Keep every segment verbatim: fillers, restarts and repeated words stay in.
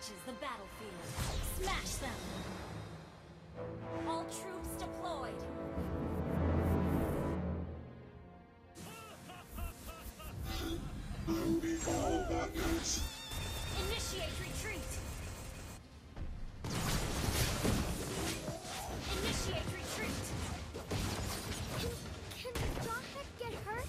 reaches the battlefield. Smash them! All troops deployed! Initiate retreat! Initiate retreat! Can, can the JAWHEAD get hurt?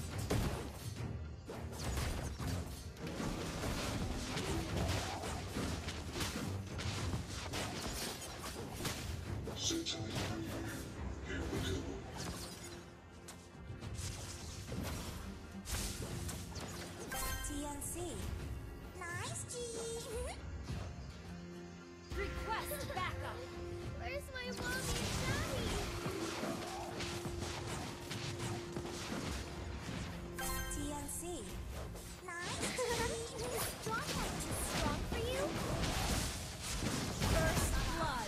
T N C. Nice, G. Request backup! Where's my mommy and daddy? T N C. Nice, G. Is JAWHEAD too strong for you? First blood!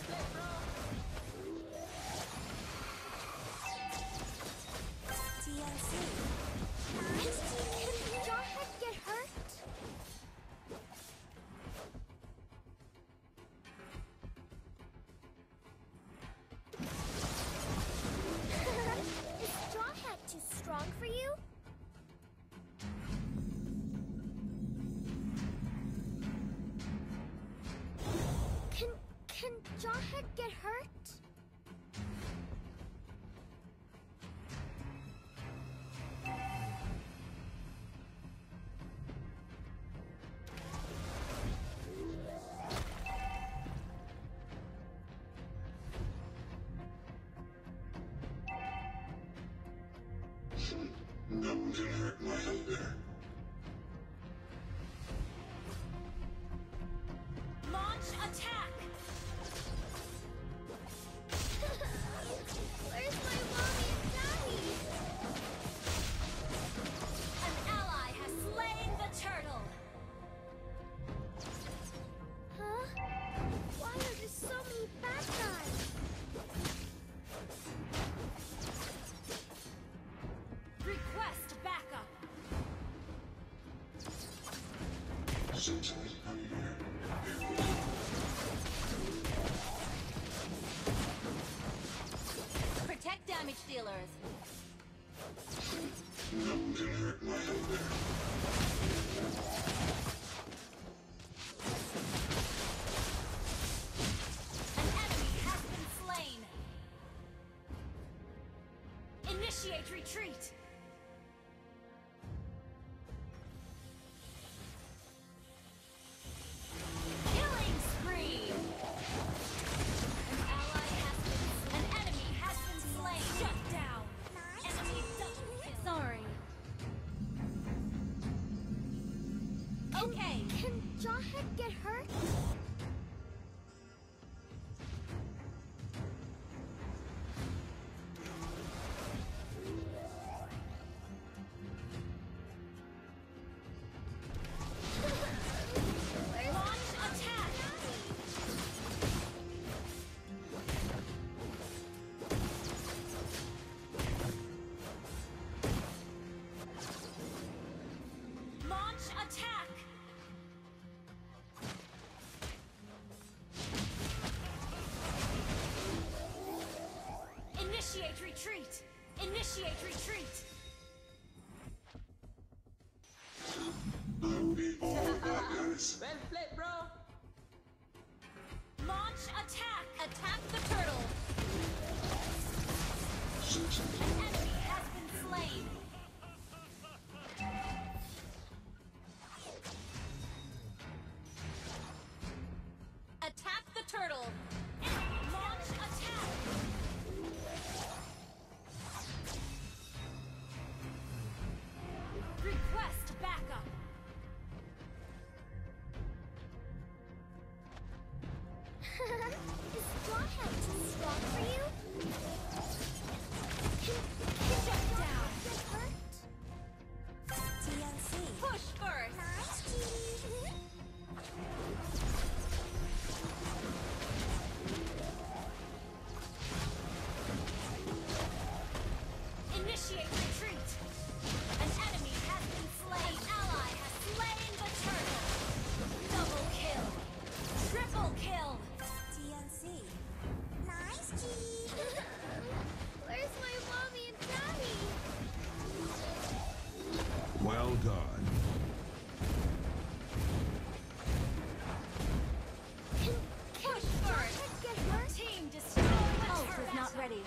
T N C. Nice, G. Can JAWHEAD get hurt? Is JAWHEAD too strong for you? Can can JAWHEAD get hurt? No one can hurt my hunger. Launch attack! Where's my mommy and daddy? An ally has slain the turtle! Huh? Why are there so many bad guys? Request backup! Sometimes I'm here. Protect damage dealers! No one can hurt my hunger. An enemy has been slain! Initiate retreat! Killing spree! An ally has been... An enemy has been slain! Shut down! Nice, Enemy G. double kill. Sorry. Okay. Can JAWHEAD get hurt? Where's Launch attack! Launch attack! Initiate retreat! Initiate retreat! I'll be all that guys. Well played, bro. Launch attack! Attack the turtle! Sometimes An enemy has been slain! Attack the turtle! Launch attack! Request backup! Is JAWHEAD too strong for you? Can, can Shut down! JAWHEAD get hurt? done. Push first. Your team destroyed the Ult turret. is not ready.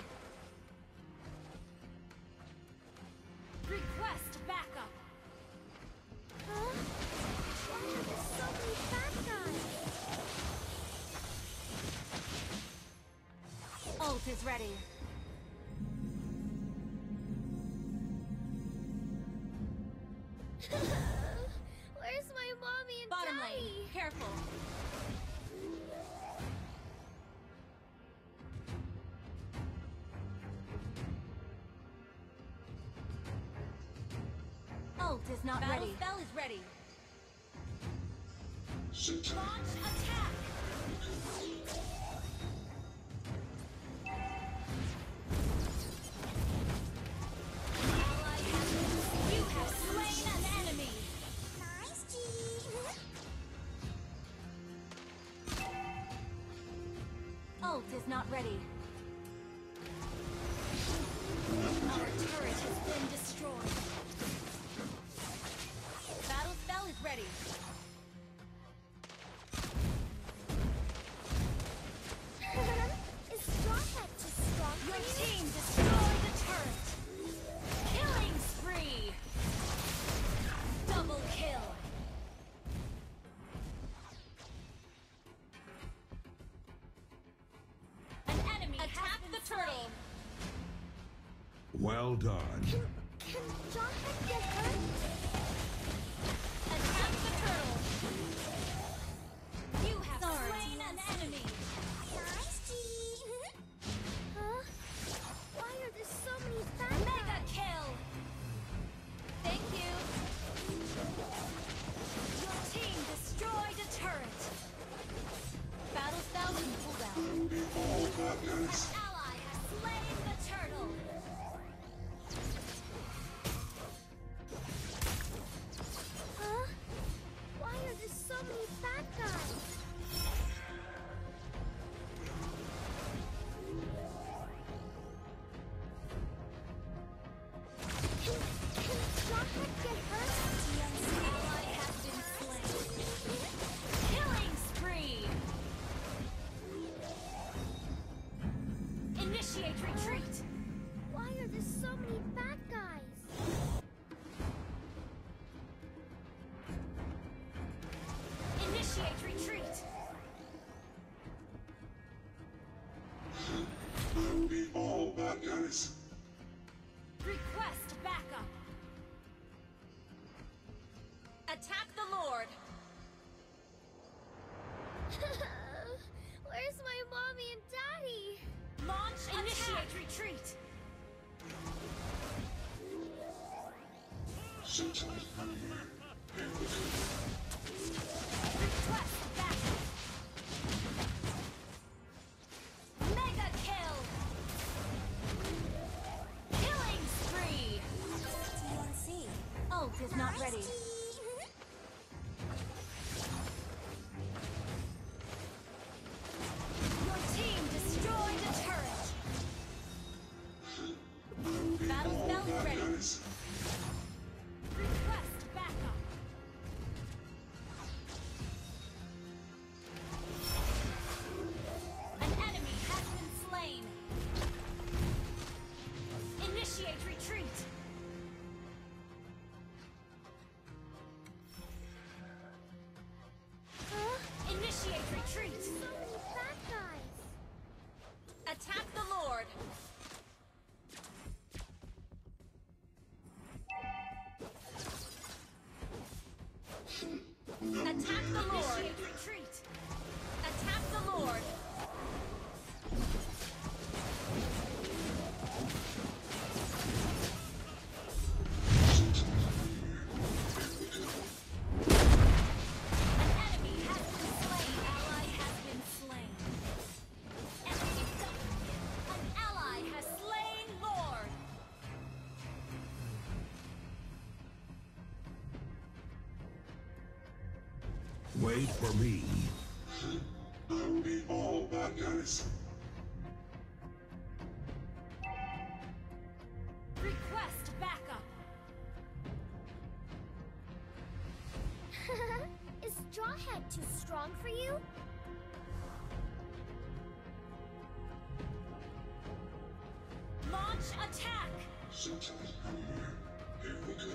Request backup. Huh? Why are there so many bad guys? Ult is ready. Where's my mommy and Bottom daddy? lane. Careful. Ult is not Battle ready. spell is ready. Sit tight. Launch attack. Ally has been- You have slain an enemy. Nice, G. Ult is not ready. Our turret has been destroyed. Battle spell is ready. Is JAWHEAD too strong for Your you? team destroyed the turret. Killing spree. Double kill. An enemy attack the turtle. Well done. Can, can JAWHEAD get hurt? Attack the turtle. You have Sorry. slain an enemy. Nice, G. Huh? Why are there so many bad Mega guys? kill. Thank you. Your team destroyed a turret. Battle spell and cooldown. All that An is. ally has slain the turtle. Huh? Why are there so many bad guys? Can, can JAWHEAD get hurt? Ally has been slain. Killing spree. Initiate retreat. Why are there so many bad guys? Initiate retreat. That'll be all that is. Request backup. Attack the Lord. Where's my mommy and daddy? Launch initiate retreat. Sit tight, honey. Request backup. Mega kill. Killing spree. T N C. Ult is not Nice, ready. G. Your team destroyed a turret. Battle spell is ready. That is. Request backup. An enemy has been slain. Initiate retreat. Huh? Initiate retreat. So many bad guys. Attack the Lord. Attack the Lord. Initiate retreat. Attack the Lord. An enemy has been slain. Ally has been slain. Enemy double kill. An ally has slain Lord. Wait for me. That'll be all that is. Request backup. Jawhead too strong for you? Launch attack! Sentinels come here. Here we go.